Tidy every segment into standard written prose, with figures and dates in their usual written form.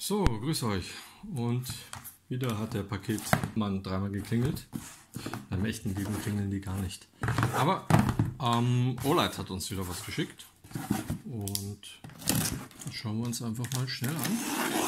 So, grüß euch. Und wieder hat der Paketmann dreimal geklingelt. Beim echten Leben klingeln die gar nicht. Aber Olight hat uns wieder was geschickt. Und das schauen wir uns einfach mal schnell an.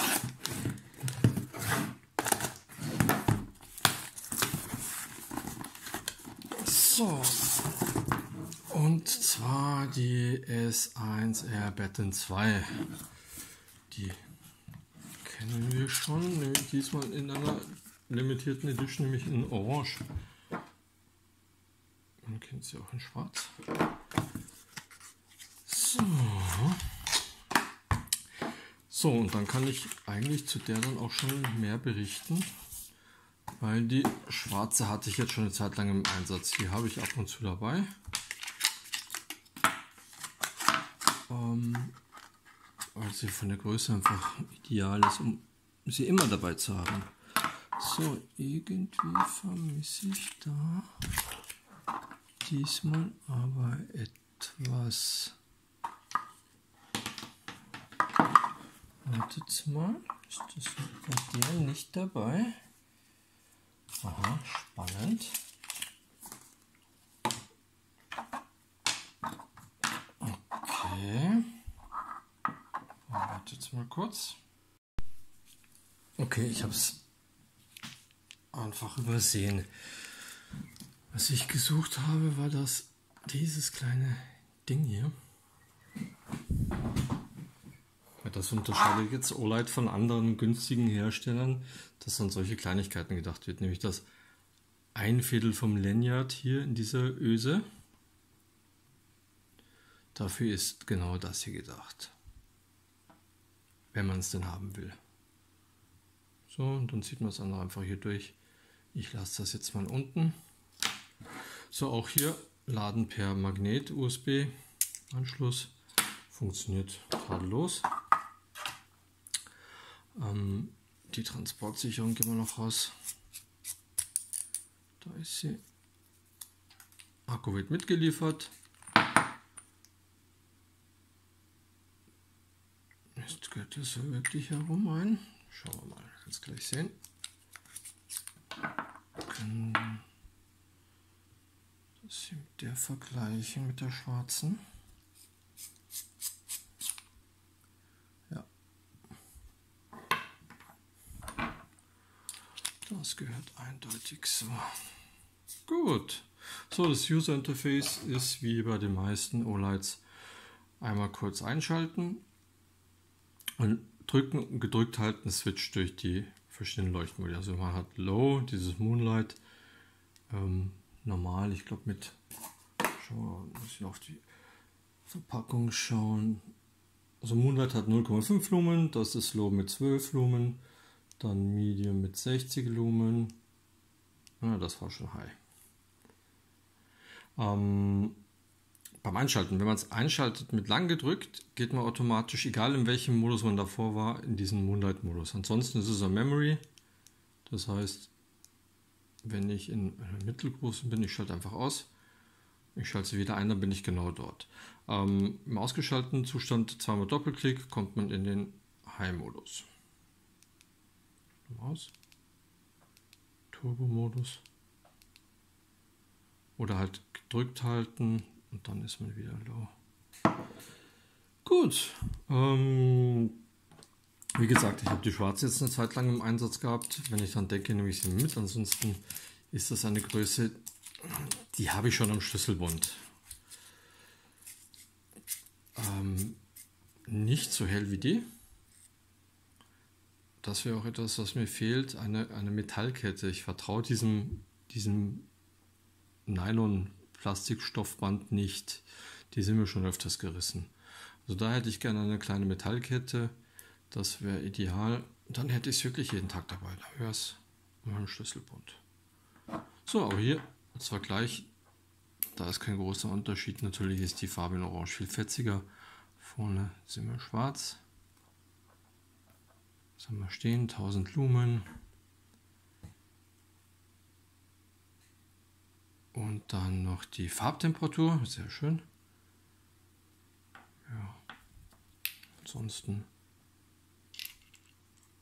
So. Und zwar die S1R Batten 2. Die kennen wir schon, nämlich diesmal in einer limitierten Edition, nämlich in Orange. Man kennt sie auch in Schwarz. So, und dann kann ich eigentlich zu der dann auch schon mehr berichten, weil die schwarze hatte ich jetzt schon eine Zeit lang im Einsatz. Die habe ich ab und zu dabei. Weil sie von der Größe einfach ideal ist, um sie immer dabei zu haben. So, irgendwie vermisse ich da diesmal aber etwas. Wartet mal, ist das bei der nicht dabei? Aha, spannend. Okay. Wartet mal kurz. Okay, ich habe es einfach übersehen. Was ich gesucht habe, war dieses kleine Ding hier. Ja, das unterscheidet jetzt Olight von anderen günstigen Herstellern, dass an solche Kleinigkeiten gedacht wird. Nämlich das 1/4 vom Lanyard hier in dieser Öse. Dafür ist genau das hier gedacht. Wenn man es denn haben will. So, und dann zieht man das andere einfach hier durch. Ich lasse das jetzt mal unten. So, auch hier Laden per Magnet USB Anschluss. Funktioniert tadellos. Die Transportsicherung gehen wir noch raus. Da ist sie. Akku wird mitgeliefert. Jetzt geht das so wirklich herum ein. Schauen wir mal, jetzt gleich sehen. Können das hier mit der vergleichen, mit der schwarzen. Ja. Das gehört eindeutig so. Gut. So, das User Interface ist wie bei den meisten Olights einmal kurz einschalten. Und drücken und gedrückt halten, switcht durch die verschiedenen Leuchtmodi. Also man hat Low, dieses Moonlight, normal, ich glaube mit, muss ich auf die Verpackung schauen. Also Moonlight hat 0,5 Lumen, das ist Low mit 12 Lumen, dann Medium mit 60 Lumen. Ja, das war schon High. Beim Einschalten, wenn man es einschaltet mit lang gedrückt, geht man automatisch, egal in welchem Modus man davor war, in diesen Moonlight-Modus. Ansonsten ist es ein Memory. Das heißt, wenn ich in mittelgroßen bin, ich schalte einfach aus. Ich schalte sie wieder ein, dann bin ich genau dort. Im ausgeschalteten Zustand, zweimal Doppelklick, kommt man in den High-Modus. Aus. Turbo-Modus. Oder halt gedrückt halten. Und dann ist man wieder low. Gut. Wie gesagt, ich habe die schwarze jetzt eine Zeit lang im Einsatz gehabt. Wenn ich dann denke, nehme ich sie mit. Ansonsten ist das eine Größe, die habe ich schon am Schlüsselbund. Nicht so hell wie die. Das wäre auch etwas, was mir fehlt. Eine Metallkette. Ich vertraue diesem Nylon-Plastikstoffband nicht. Die sind mir schon öfters gerissen. Also da hätte ich gerne eine kleine Metallkette. Das wäre ideal. Dann hätte ich es wirklich jeden Tag dabei. Da wäre es mein Schlüsselbund. So, aber hier als Vergleich, da ist kein großer Unterschied. Natürlich ist die Farbe in Orange viel fetziger. Vorne sind wir schwarz. Was haben wir stehen? 1000 Lumen. Und dann noch die Farbtemperatur, sehr schön. Ja. Ansonsten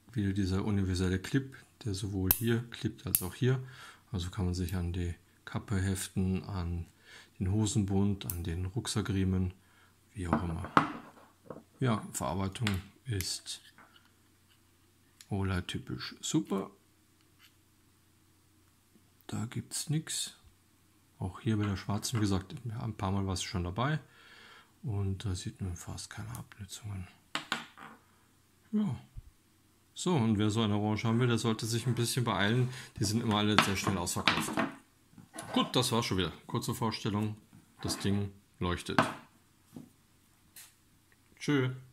wieder dieser universelle Clip, der sowohl hier klippt als auch hier. Also kann man sich an die Kappe heften, an den Hosenbund, an den Rucksackriemen, wie auch immer. Ja, Verarbeitung ist Ola typisch super. Da gibt es nichts. Auch hier bei der schwarzen, wie gesagt, ein paar Mal war es schon dabei. Und da sieht man fast keine Abnutzungen. Ja. So, und wer so eine Orange haben will, der sollte sich ein bisschen beeilen. Die sind immer alle sehr schnell ausverkauft. Gut, das war's schon wieder. Kurze Vorstellung. Das Ding leuchtet. Tschö.